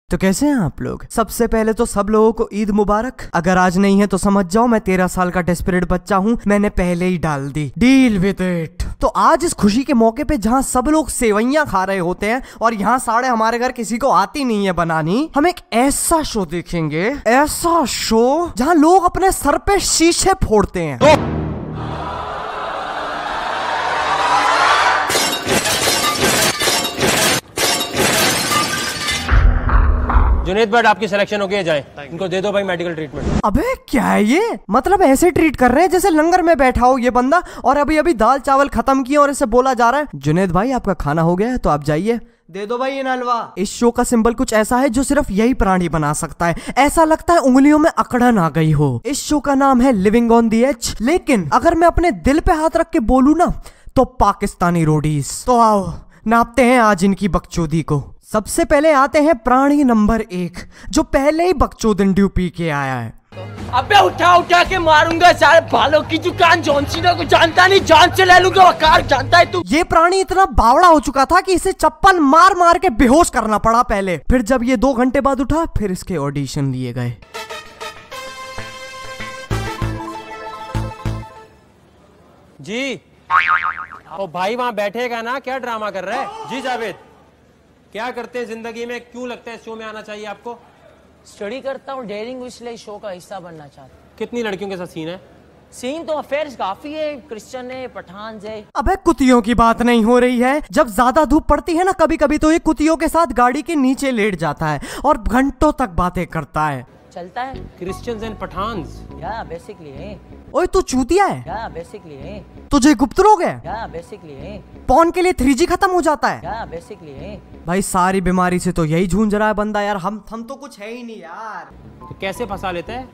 तो कैसे हैं आप लोग। सबसे पहले तो सब लोगों को ईद मुबारक। अगर आज नहीं है तो समझ जाओ मैं 13 साल का डेस्परेट बच्चा हूँ, मैंने पहले ही डाल दी। Deal with it. तो आज इस खुशी के मौके पे जहाँ सब लोग सेवैयां खा रहे होते हैं और यहाँ साढ़े हमारे घर किसी को आती नहीं है बनानी, हम एक ऐसा शो देखेंगे, ऐसा शो जहाँ लोग अपने सर पे शीशे फोड़ते हैं। जुनेद बट आपकी सिलेक्शन हो गई है, जाए इनको दे दो भाई मेडिकल ट्रीटमेंट। अबे क्या है ये, मतलब ऐसे ट्रीट कर रहे हैं जैसे लंगर में बैठा हो ये बंदा, और अभी अभी दाल चावल खत्म किए और इसे बोला जा रहा है जुनेद भाई आपका खाना हो गया है तो आप जाइए, दे दो भाई ये नलवा। इस शो का सिंबल कुछ ऐसा है जो सिर्फ यही प्राणी बना सकता है। ऐसा लगता है उंगलियों में अकड़न आ गई हो। इस शो का नाम है लिविंग ऑन द एज, लेकिन अगर मैं अपने दिल पे हाथ रख के बोलूं ना तो पाकिस्तानी रोडीज। तो आओ नापते हैं आज इनकी बकचोदी को। सबसे पहले आते हैं प्राणी नंबर 1, जो पहले ही बकचोदन ड्यू पी के आया है। अबे उठा उठा के मारूंगा सारे बालों की दुकान। जॉन सीना को जानता नहीं, जान से ले लूंगा। वकार जानता है तू। ये प्राणी इतना बावड़ा हो चुका था कि इसे चप्पल मार मार के बेहोश करना पड़ा पहले। फिर जब ये 2 घंटे बाद उठा फिर इसके ऑडिशन लिए गए। जी ओ भाई वहां बैठेगा ना, क्या ड्रामा कर रहा है। जी जावेद, क्या करते हैं जिंदगी में, क्यों लगता है शो में आना चाहिए आपको। स्टडी करता हूँ डेयरिंग, इसलिए शो का हिस्सा बनना चाहता हूँ। कितनी लड़कियों के साथ सीन है। सीन तो अफेयर्स काफी है, क्रिश्चियन है, पठान है। अबे कुतियों की बात नहीं हो रही है। जब ज्यादा धूप पड़ती है ना कभी कभी तो ये कुतियों के साथ गाड़ी के नीचे लेट जाता है और घंटों तक बातें करता है। चलता है क्रिश्चियंस एंड पठान्स। या बेसिकली है। ओए तू चूतिया है। या बेसिकली है। तुझे गुप्त रोग है। या बेसिकली है। पॉन के लिए 3G खत्म हो जाता है। या बेसिकली है। भाई सारी बीमारी से तो यही जूझ रहा है बंदा यार। हम तो कुछ है ही नहीं यार। तो कैसे फंसा लेते हैं।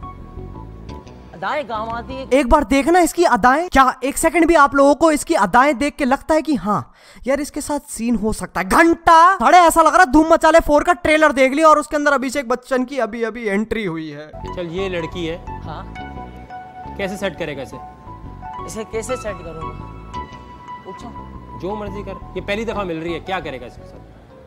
अदाएं काम आती है। एक बार देखना इसकी अदाएं। क्या एक सेकंड भी आप लोगों को इसकी अदाएं देख के लगता है कि हाँ यार इसके साथ सीन हो सकता है। घंटा साढ़े ऐसा लग रहा है धूम मचाले 4 का ट्रेलर देख लिया और उसके अंदर अभिषेक बच्चन की अभी अभी एंट्री हुई है। चल ये लड़की है। हाँ कैसे सेट करेगा इसे। इसे कैसे सेट करूंगा, पूछो। जो मर्जी कर, ये पहली दफा मिल रही है, क्या करेगा इसके साथ।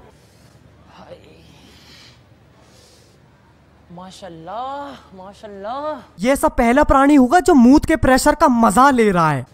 माशाल्लाह माशाल्लाह। ये सब पहला प्राणी होगा जो मूत के प्रेशर का मजा ले रहा है।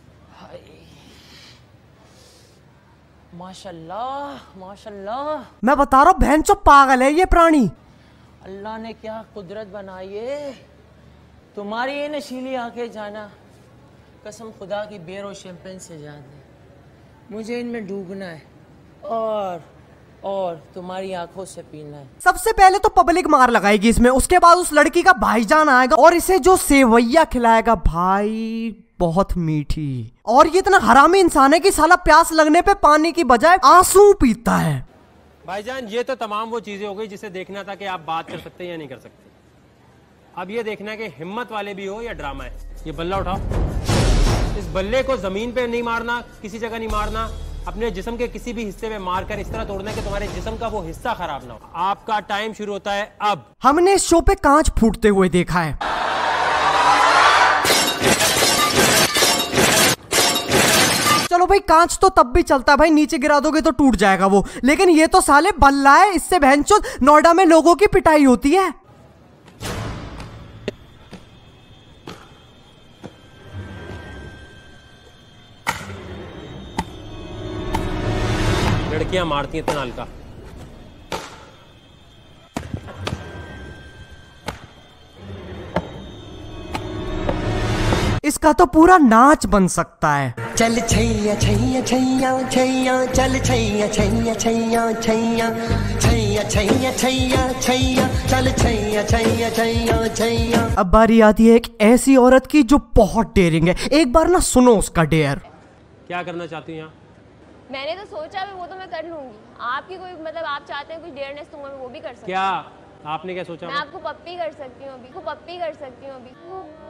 माशाल्लाह माशाल्लाह। मैं बता रहा हूँ बहनचोद पागल है ये प्राणी। अल्लाह ने क्या कुदरत बनाई है। तुम्हारी ये नशीली आंखें जाना, कसम खुदा की बियर और शैंपेन से ज्यादा मुझे इनमें डूबना है और तुम्हारी आंखों से पीना है। सबसे पहले तो पब्लिक मार लगाएगी इसमें, उसके बाद उस लड़की का भाईजान आएगा और इसे जो सेवैया खिलाएगा भाई बहुत मीठी। और ये इतना हरामी इंसान है कि साला प्यास लगने पे पानी की बजाय आंसू पीता है। भाईजान ये तो तमाम वो चीजें हो गई जिसे देखना था कि आप बात कर सकते हैं या नहीं कर सकते। अब ये देखना है कि हिम्मत वाले भी हो या ड्रामा है। ये बल्ला उठाओ। इस बल्ले को जमीन पे नहीं मारना, किसी जगह नहीं मारना, अपने जिस्म के किसी भी हिस्से में मारकर इस तरह तोड़ना कि तुम्हारे जिस्म का वो हिस्सा खराब ना हो। आपका टाइम शुरू होता है अब। हमने इस शो पे कांच फूटते हुए देखा है। चलो भाई कांच तो तब भी चलता है भाई, नीचे गिरा दोगे तो टूट जाएगा वो, लेकिन ये तो साले बल्ला है, इससे बहनचोद नोएडा में लोगों की पिटाई होती है। लड़कियां मारती हैं इतना हल्का। इसका तो पूरा नाच बन सकता है। चल छैया छैया छैया छैया, चल छैया छैया छैया छैया छैया छैया छैया छैया, चल छैया छैया छैया छैया। अब बारी आती है एक ऐसी औरत की जो बहुत डेयरिंग है। एक बार ना सुनो उसका डेयर। क्या करना चाहती हैं यहाँ। मैंने तो सोचा वो तो मैं कर लूंगी। आपकी कोई मतलब आप चाहते हैं कुछ डेयरनेस तो मैं वो भी कर सकती हूँ। क्या आपने क्या सोचा। मैं आपको पप्पी कर सकती हूँ अभी, पप्पी कर सकती हूँ अभी।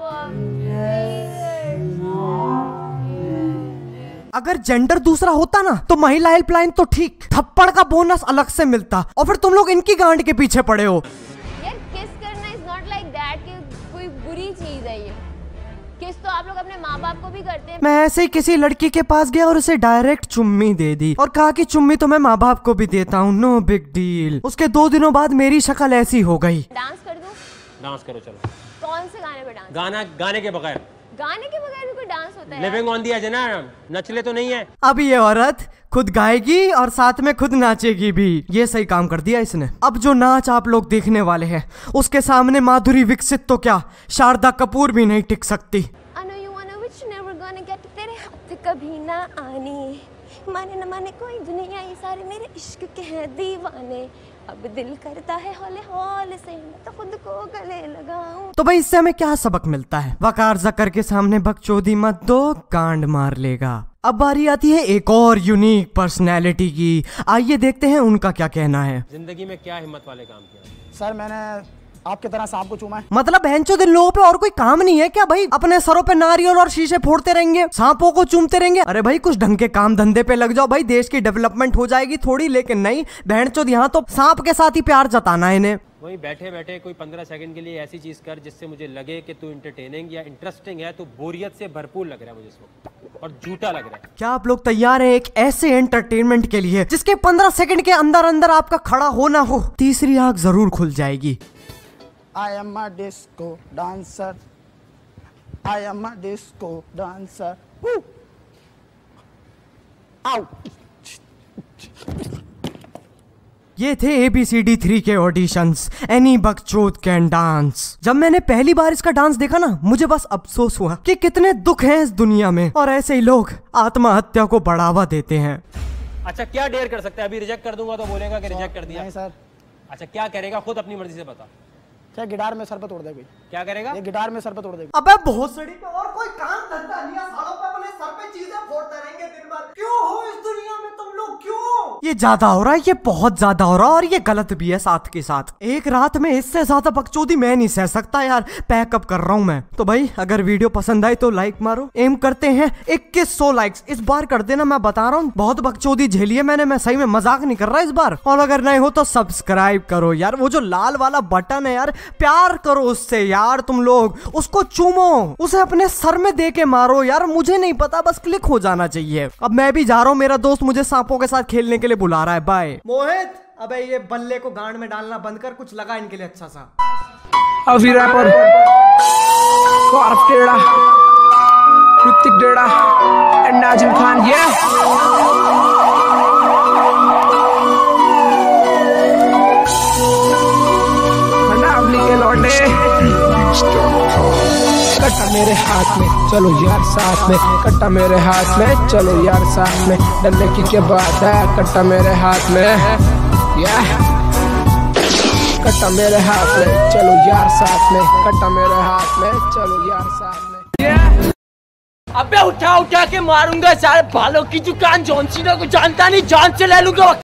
अगर जेंडर दूसरा होता ना तो महिला हेल्पलाइन तो ठीक, थप्पड़ का बोनस अलग से मिलता, और फिर तुम लोग इनकी गांड के पीछे पड़े हो। यार किस करना इज नॉट लाइक दैट कि कोई बुरी चीज है ये। किस तो आप लोग अपने माँ बाप को भी करते हैं। मैं ऐसे ही किसी लड़की के पास गया और उसे डायरेक्ट चुम्मी दे दी और कहा कि चुम्मी तो मैं माँ बाप को भी देता हूँ, नो बिग डील। उसके 2 दिनों बाद मेरी शक्ल ऐसी हो गई। डांस कर दूं? डांस करो चलो। कौन से गाने पे डांस? गाने के बगैर। गाने के बगैर भी कोई डांस होता है? लिविंग ऑन दी एज ना, नचले तो नहीं है। अब ये औरत खुद गाएगी और साथ में खुद नाचेगी भी। ये सही काम कर दिया इसने। अब जो नाच आप लोग देखने वाले हैं उसके सामने माधुरी दीक्षित तो क्या, शारदा कपूर भी नहीं टिक सकती। तेरे हाथ कभी ना आने, माने न माने कोई दुनिया, ये सारे मेरे इश्क के हैं दीवाने। अब दिल करता है हौले हौले से मैं तो खुद को गले लगाऊं। तो भाई इससे हमें क्या सबक मिलता है? वकार जकर के सामने बकचोदी मत दो, कांड मार लेगा। अब बारी आती है एक और यूनिक पर्सनैलिटी की। आइए देखते हैं उनका क्या कहना है। जिंदगी में क्या हिम्मत वाले काम किया? सर मैंने आपकी तरह सांप को चूमा है। मतलब बहनचोद इन लोगों पे और कोई काम नहीं है क्या भाई? अपने सरों पे नारियल और शीशे फोड़ते रहेंगे, सांपों को चूमते रहेंगे। अरे भाई कुछ ढंग के काम धंधे पे लग जाओ भाई, देश की डेवलपमेंट हो जाएगी थोड़ी। लेकिन नहीं, बहनचोद यहाँ तो सांप के साथ ही प्यार जताना है इन्हें। वहीं बैठे बैठे कोई 15 सेकंड के लिए ऐसी चीज कर जिससे मुझे लगे कि तू इंटरटेनिंग या इंटरेस्टिंग है। तू बोरियत से भरपूर लग रहा है मुझे इस वक्त, और झूठा लग रहा है। क्या आप लोग तैयार हैं एक ऐसे एंटरटेनमेंट के लिए जिसके 15 सेकंड के अंदर अंदर आपका खड़ा होना हो? तीसरी आंख जरूर खुल जाएगी। I am a disco dancer. I am a disco dancer. Woo! Ow! ये थे ABCD 3 के ऑडिशंस, एनी बकचोद कैन डांस। जब मैंने पहली बार इसका डांस देखा ना, मुझे बस अफसोस हुआ कि कितने दुख हैं इस दुनिया में और ऐसे ही लोग आत्महत्या को बढ़ावा देते हैं। अच्छा क्या डेयर कर सकता है? अभी रिजेक्ट कर दूंगा तो बोलेगा कि रिजेक्ट कर दिया। नहीं सर। अच्छा क्या करेगा? खुद अपनी मर्जी से बता। क्या गिटार में सर पे तोड़ दे कोई? क्या करेगा? ये गिटार में सर पे तोड़ देगा। अबे बहुत सड़ी पे और कोई काम धंधा नहीं है, सालों पे अपने सर पे चीजें फोड़ते रहेंगे दिन भर। क्यों हो इस दुनिया में तुम लोग, क्यों? ये ज्यादा हो रहा है, ये बहुत ज्यादा हो रहा है और ये गलत भी है साथ के साथ। एक रात में इससे ज्यादा बकचोदी मैं नहीं सह सकता यार, पैकअप कर रहा हूँ मैं। तो भाई अगर वीडियो पसंद आई तो लाइक मारो, एम करते हैं 2100 लाइक्स इस बार कर देना। मैं बता रहा हूँ बहुत बकचोदी झेली है मैंने, मैं सही में मजाक नहीं कर रहा इस बार। और अगर नहीं हो तो सब्सक्राइब करो यार, वो जो लाल वाला बटन है यार, प्यार करो उससे यार। तुम लोग उसको चूमो, उसे अपने सर में दे के मारो यार, मुझे नहीं पता, बस क्लिक हो जाना चाहिए। अब मैं भी जा रहा हूँ, मेरा दोस्त मुझे सांपों के साथ खेलने के लिए बुला रहा है। बाय। मोहित अबे ये बल्ले को गांड में डालना बंद कर, कुछ लगा इनके लिए अच्छा सा। अभी रैपर टेढ़ा, ऋतिक टेढ़ा एंड नाजिम खान, ये कट्टा मेरे हाथ में, चलो यार साथ में, कट्टा मेरे हाथ में, चलो यार साथ में, डरने की क्या बात है, कट्टा मेरे हाथ में, यार कट्टा मेरे हाथ में, चलो यार साथ में, कट्टा मेरे हाथ में, चलो यार साथ में। अबे उठा उठा के मारूंगा सारे बालों की दुकान, जॉन सीना को जानता नहीं, जान से ले लूंगा।